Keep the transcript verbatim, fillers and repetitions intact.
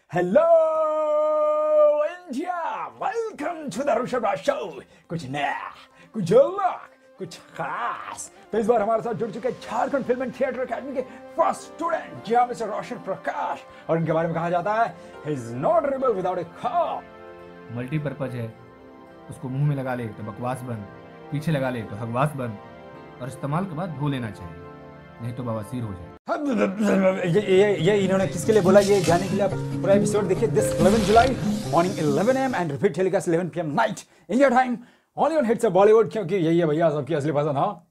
Hello India, welcome to the Rishabh Raj show. कुछ नया, कुछ अलग, कुछ खास। तो इस बार हमारे साथ जुड़ चुके हैं Jharkhand film and theatre academy के फर्स्ट स्टूडेंट, जहाँ मिस्टर रोशन प्रकाश, और इनके बारे में कहा जाता है he is not rebel without a cop. Multipurpose है, उसको मुंह में लगा ले तो बकवास बन, पीछे लगा ले तो हगवास बन, और इस्तेमाल के बाद धो लेना चाहिए, नहीं तो बवासीर हो जाए। ये ये ये इन्होंने किसके लिए बोला, ये जाने के लिए आप पूरा एपिसोड देखिए this eleven July morning eleven M and repeat telecast eleven P M night India time only on hits of Bollywood, क्योंकि यही है भैया सबकी असली पसंद। हाँ।